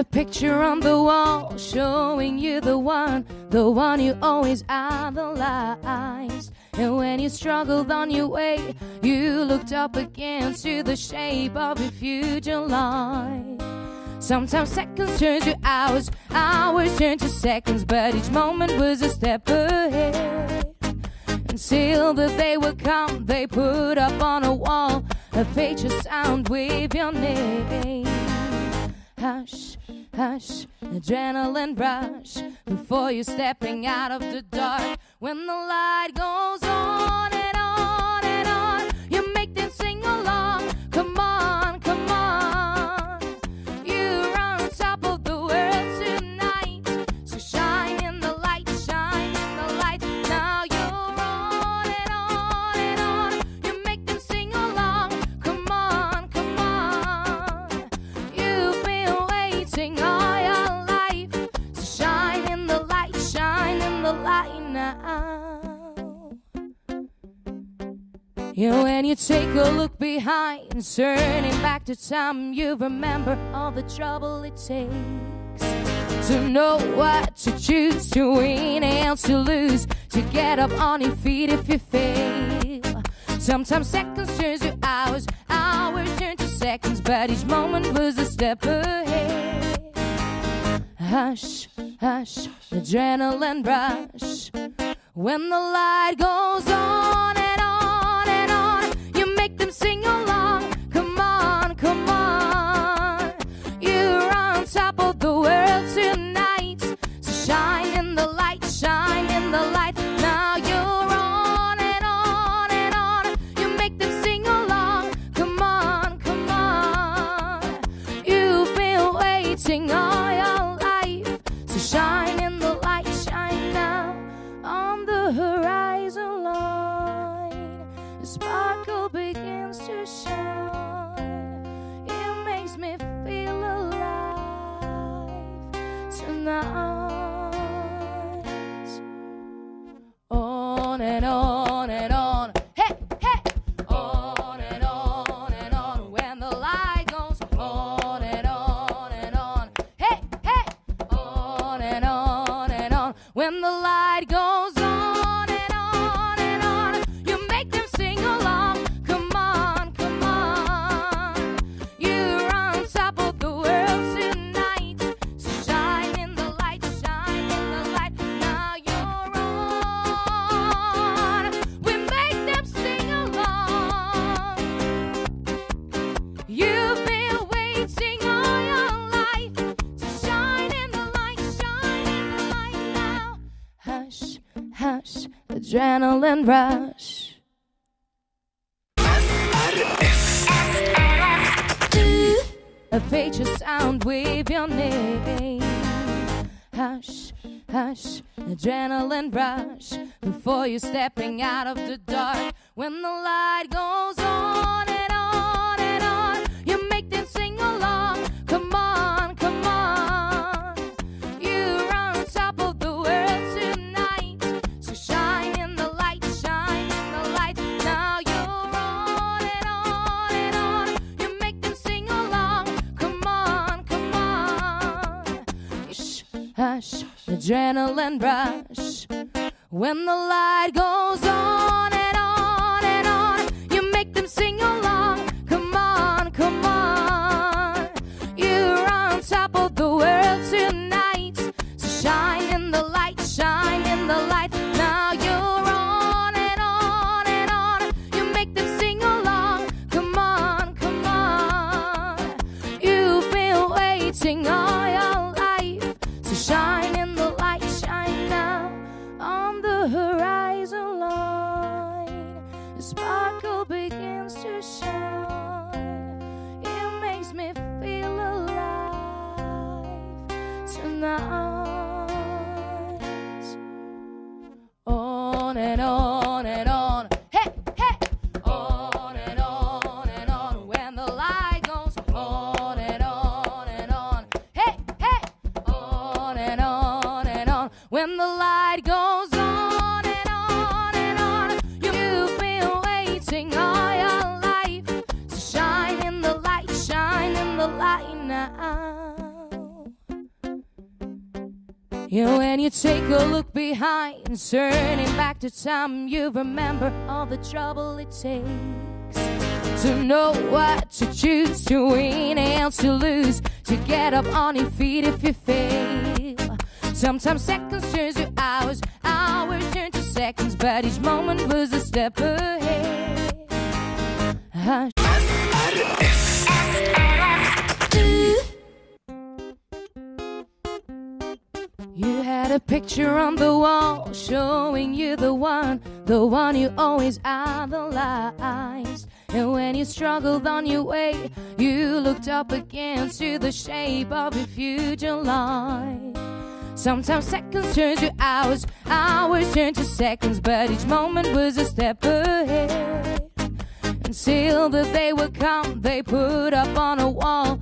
A picture on the wall showing you the one you always idolized. And when you struggled on your way, you looked up again to the shape of your future life. Sometimes seconds turn to hours, hours turn to seconds, but each moment was a step ahead. Until the day will come, they put up on a wall a page of sound with your name. Hush, hush, adrenaline rush before you're stepping out of the dark. When the light goes on and on and on, you make them sing along. Come on, come on. You're on top of the world tonight, so shine in the light, shine in the light. Now you're on and on and on, you make them sing along. Come on, come on. You've been waiting all your life, so shine in the light, shine in the light now. When you take a look behind, turning back to time, you remember all the trouble it takes to know what to choose, to win and to lose, to get up on your feet if you fail. Sometimes seconds turn to hours, hours turn to seconds, but each moment was a step ahead. Hush, hush, adrenaline rush. When the light goes on and on and on, you make them sing along. Come on, come on. You're on top of the world tonight, so shine in the light, shine in the light. Now you're on and on and on, you make them sing along. Come on, come on. You've been waiting all your life, so shine in the light, shine now. On the horizon line, the sparkle begins to shine. It makes me feel alive tonight. On and on and on, hey, hey. On and on and on, when the light goes on and on and on, hey, hey. On and on and on, when the light goes on and on and on, you make them sing along. Come on, come on. You're on top of the world tonight, so shine in the light, shine in the light. Now you're on, we make them sing along. You've been waiting all your life, to shine in the light, shine in the light now. Hush, hush, adrenaline rush. A page of sound with your name. Hush, hush, adrenaline rush before you're stepping out of the dark. When the light goes on and on and on, you make them sing along. Come on, come on. You're on top of the world tonight, so shine in the light, shine in the light. Now you're on and on and on, you make them sing along. Come on, come on. Hush, hush, adrenaline rush. When the light goes on and on and on, you make them sing along. Come on, come on. You're on top of the world tonight, so shine in the light, shine in the light. Now you're on and on and on, you make them sing along. Come on, come on. You've been waiting all your life, so shine in the light, shine now. On the horizon line, the sparkle begins to shine. It makes me feel alive tonight. On and on and on, hey, hey. On and on and on, when the light goes on and on and on, hey, hey. On and on and on, when the light goes on and on and on. You've been waiting Yeah, when you take a look behind, turning back to time, you remember all the trouble it takes to know what to choose, to win and to lose, to get up on your feet if you fail. Sometimes seconds turn to hours, hours turn to seconds, but each moment was a step ahead. Hush. You had a picture on the wall showing you the one you always idolized. And when you struggled on your way, you looked up again to the shape of your future life. Sometimes seconds turn to hours, hours turn to seconds, but each moment was a step ahead. Until the day would come, they put up on a wall